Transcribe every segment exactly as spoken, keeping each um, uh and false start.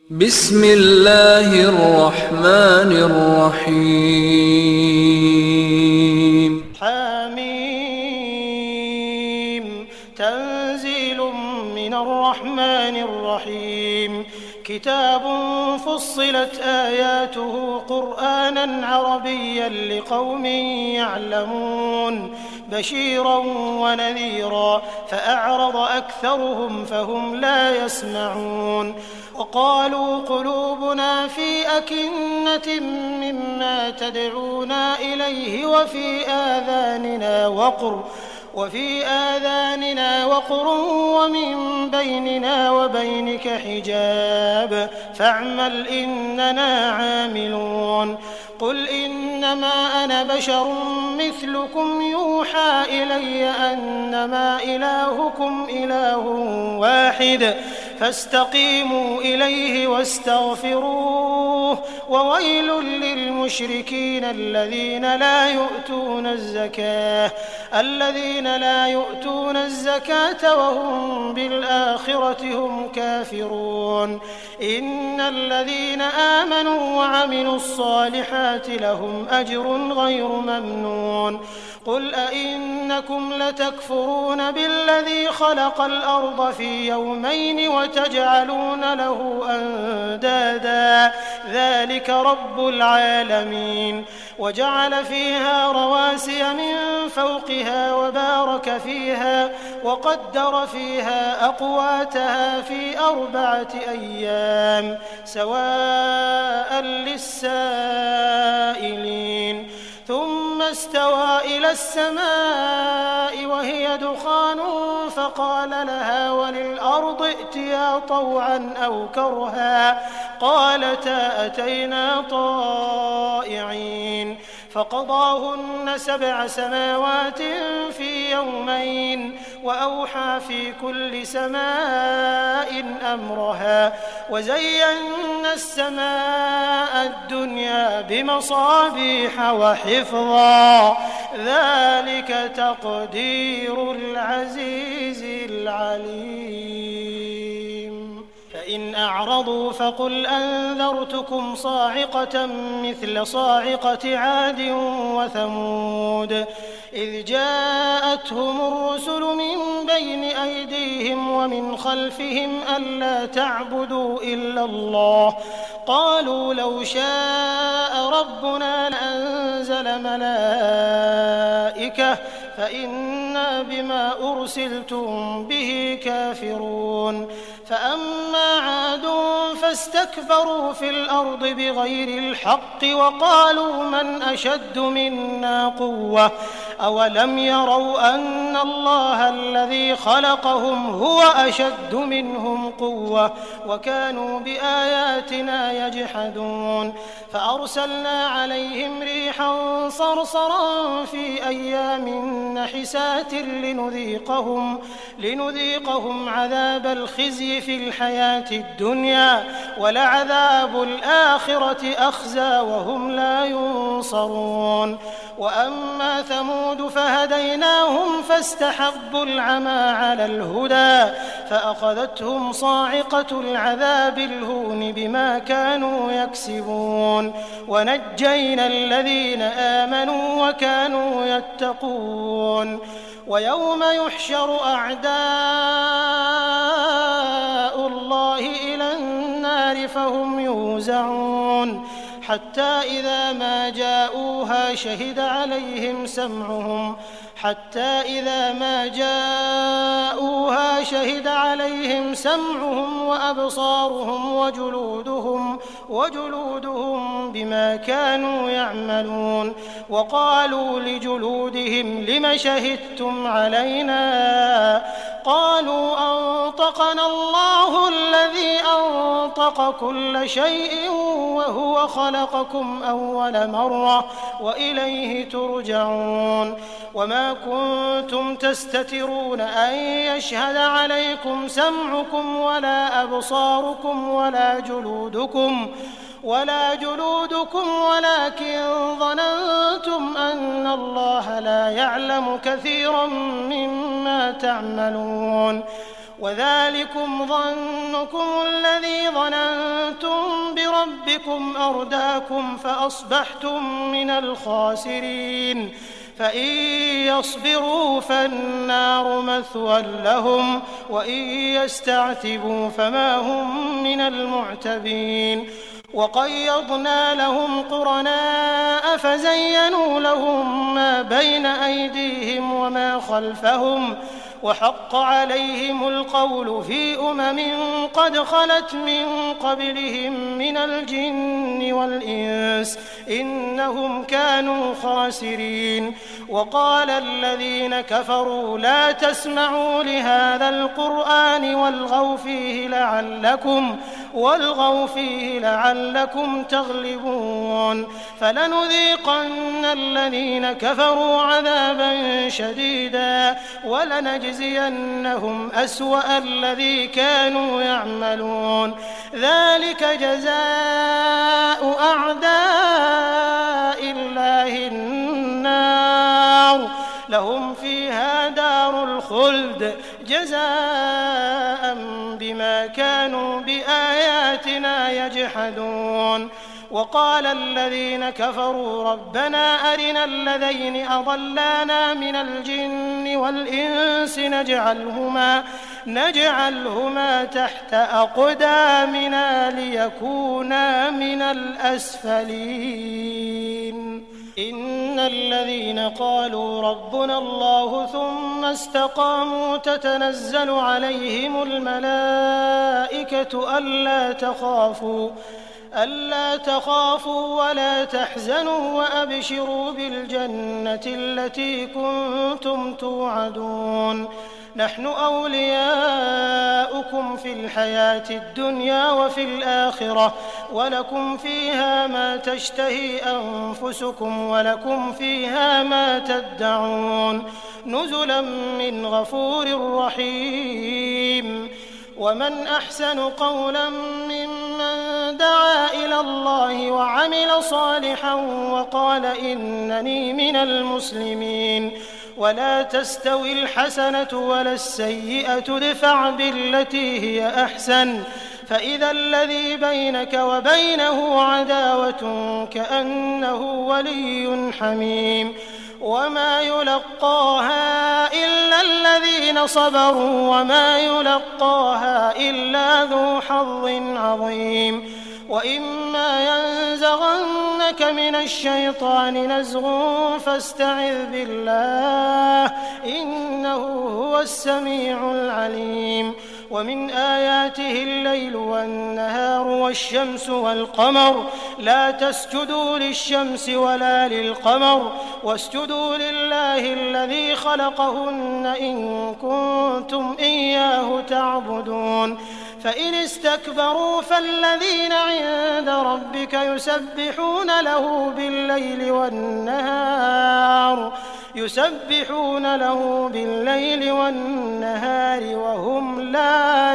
بسم الله الرحمن الرحيم حميم تنزيل من الرحمن الرحيم كتاب فصلت آياته قرآنا عربيا لقوم يعلمون بشيرا ونذيرا فأعرض أكثرهم فهم لا يسمعون وقالوا قلوبنا في أكنة مما تدعونا إليه وفي آذاننا وقر وفي آذاننا وقر ومن بيننا وبينك حجاب فاعمل إننا عاملون قل إنما أنا بشر مثلكم يوحى إلي أنما إلهكم إله واحد فاستقيموا إليه واستغفروه وويل للمشركين الذين لا يؤتون الزكاة الذين لا يؤتون الزكاة وهم بالآخرة هم كافرون إن الذين آمنوا وعملوا الصالحات لهم أجر غير ممنون قل أئنكم لتكفرون بالذي خلق الأرض في يومين وتجعلون له أندادا ذلك رب العالمين وجعل فيها رواسي من فوقها وبارك فيها وقدر فيها أقواتها في أربعة أيام سواء للسائلين ثم استوى إلى السماء وهي دخان فقال لها وللأرض ائتيا طوعا أو كرها قالتا أتينا طائعين فقضاهن سبع سماوات في يومين وأوحى في كل سماء أمرها وزينا السماء الدنيا بمصابيح وحفظا ذلك تقدير العزيز العليم فإن أعرضوا فقل أنذرتكم صاعقة مثل صاعقة عاد وثمود إذ جاءتهم الرسل من بين أيديهم ومن خلفهم ألا تعبدوا إلا الله قالوا لو شاء ربنا لأنزل ملائكة فإنا بما أرسلتم به كافرون فأما عاد فاستكبروا في الأرض بغير الحق وقالوا من أشد منا قوة أولم يروا أن الله الذي خلقهم هو أشد منهم قوة وكانوا بآياتنا يجحدون فأرسلنا عليهم ريحا صرصرا في أيام نحسات لنذيقهم, لنذيقهم عذاب الخزي في الحياة الدنيا ولعذاب الآخرة أخزى وهم لا ينصرون وأما ثمود فهديناهم فاستحبوا العمى على الهدى فأخذتهم صاعقة العذاب الهون بما كانوا يكسبون ونجينا الذين آمنوا وكانوا يتقون ويوم يحشر أعداء الله إلى النار فهم يوزعون حتى إذا ما جاءوها شهد عليهم سمعهم حتى إذا ما جاءوها شهد عليهم سمعهم وأبصارهم وجلودهم وجلودهم بما كانوا يعملون وقالوا لجلودهم لم شهدتم علينا قالوا أنطقنا الله الذي أنطق كل شيء وهو خلقكم أول مرة وإليه ترجعون وما كنتم تستترون أن يشهد عليكم سمعكم ولا أبصاركم ولا جلودكم ولا جلودكم ولكن ظننتم أن الله لا يعلم كثيرا مما تعملون وذلكم ظنكم الذي ظننتم بربكم أرداكم فأصبحتم من الخاسرين فإن يصبروا فالنار مثوى لهم وإن يستعتبوا فما هم من المعتبين وقيضنا لهم قرناء فزينوا لهم ما بين أيديهم وما خلفهم وحق عليهم القول في أمم قد خلت من قبلهم من الجن والإنس إنهم كانوا خاسرين وقال الذين كفروا لا تسمعوا لهذا القرآن والغوا فيه لعلكم والغوا فيه لعلكم تغلبون فلنذيقن الذين كفروا عذابا شديدا ولنجزينهم أسوأ الذي كانوا يعملون ذلك جزاء أعداء الله النار لهم فيها دار الخلد جزاء بما كانوا بآياتنا يجحدون وقال الذين كفروا ربنا أرنا الذين أضلانا من الجن والإنس نجعلهما, نجعلهما تحت أقدامنا ليكونا من الأسفلين إن الذين قالوا ربنا الله ثم استقاموا تتنزل عليهم الملائكة ألا تخافوا ألا تخافوا ولا تحزنوا وأبشروا بالجنة التي كنتم توعدون نحن أولياؤكم في الحياة الدنيا وفي الآخرة ولكم فيها ما تشتهي أنفسكم ولكم فيها ما تدعون نزلا من غفور رحيم ومن أحسن قولا ممن دعا إلى الله وعمل صالحا وقال إنني من المسلمين ولا تستوي الحسنة ولا السيئة ادفع بالتي هي أحسن فإذا الذي بينك وبينه عداوة كأنه ولي حميم وما يلقاها إلا الذين صبروا وما يلقاها إلا ذو حظ عظيم وإما ينزغنك من الشيطان نزغ فاستعذ بالله إنه هو السميع العليم ومن آياته الليل والنهار والشمس والقمر لا تسجدوا للشمس ولا للقمر واسجدوا لله الذي خلقهن إن كنتم إياه تعبدون فإن استكبروا فالذين عند ربك يسبحون له بالليل والنهار يسبحون له بالليل والنهار وهم لا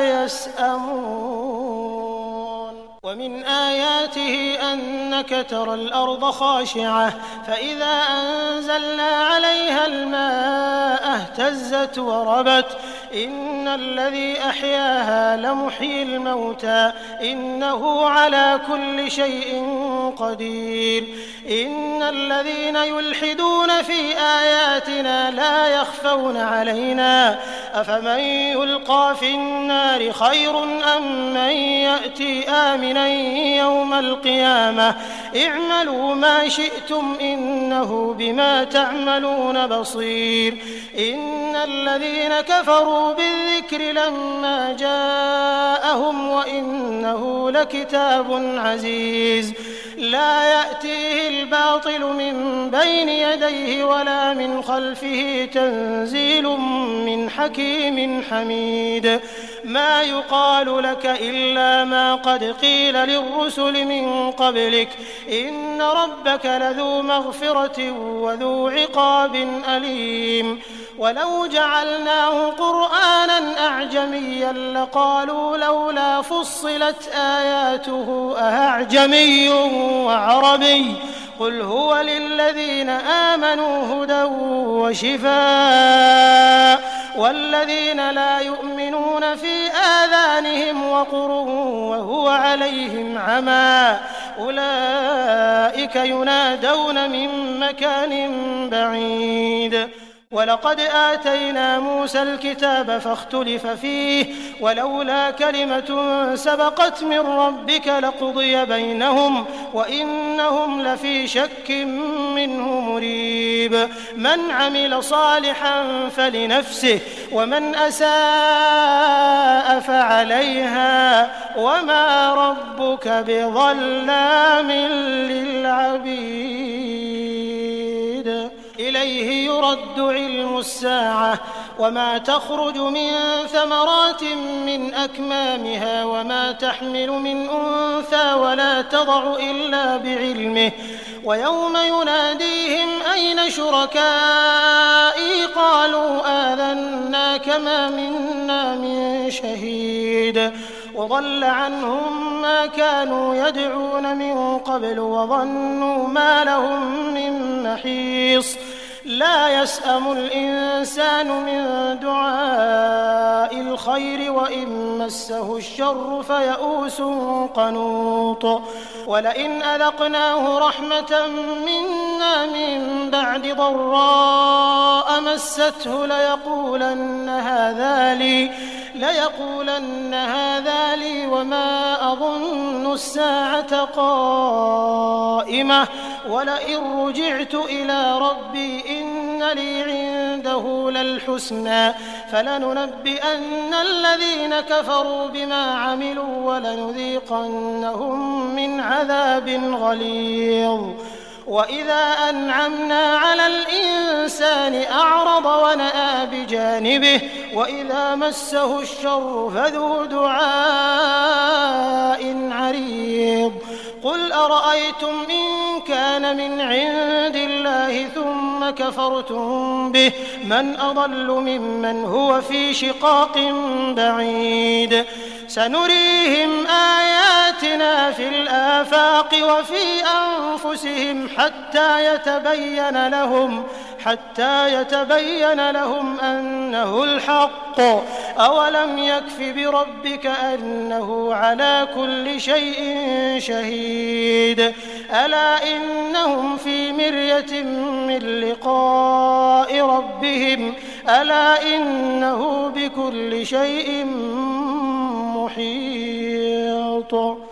يسأمون ومن آياته أنك ترى الأرض خاشعة فإذا أنزلنا عليها الماء اهتزت وربت إن الذي أحياها لمحيي الموتى إنه على كل شيء قدير إن الذين يلحدون في آياتنا لا يخفون علينا أفمن يلقى في النار خير أم من يأتي آمنا يوم القيامة اعملوا ما شئتم إنه بما تعملون بصير إن الذين كفروا بالذكر لما جاءهم وإنه لكتاب عزيز لا يأتيه الباطل من بين يديه ولا من خلفه تنزيل من حكيم حميد ما يقال لك إلا ما قد قيل للرسل من قبلك إن ربك لذو مغفرة وذو عقاب أليم ولو جعلناه قرآنا أعجميا لقالوا لولا فصلت آياته أأعجمي وعربي قل هو للذين آمنوا هدى وشفاء والذين لا يؤمنون في آذانهم وقر وهو عليهم عمى أولئك ينادون من مكان بعيد ولقد آتينا موسى الكتاب فاختلف فيه ولولا كلمة سبقت من ربك لقضي بينهم وإنهم لفي شك منه مريب من عمل صالحا فلنفسه ومن أساء فعليها وما ربك بظلام للعبيد إليه يرد علم الساعة وما تخرج من ثمرات من أكمامها وما تحمل من أنثى ولا تضع إلا بعلمه ويوم يناديهم أين شركائي قالوا آذناك ما منا من شهيد وضل عنهم ما كانوا يدعون من قبل وظنوا ما لهم من محيص لا يسأم الإنسان من دعاء الخير وإن مسه الشر فيئوس قنوط ولئن أذقناه رحمة منا من بعد ضراء مسته ليقولن هذا لي ليقولن هذا لي وما أظن الساعة قائمة ولئن رجعت إلى ربي إن لي عنده للحسنى فلننبئن الذين كفروا بما عملوا ولنذيقنهم من عذاب غليظ وإذا أنعمنا على الإنسان أعرض ونأى بجانبه وإذا مسه الشر فذو دعاء عريض قل أرأيتم إن كان من عند الله ثم كفرتم به من أضل ممن هو في شقاق بعيد سنريهم آياتنا في الآفاق وفي أنفسهم حتى يتبين لهم حتى يتبين لهم أنه الحق أولم يكف بربك أنه على كل شيء شهيد ألا إنهم في مرية من لقاء ربهم ألا إنه بكل شيء محيط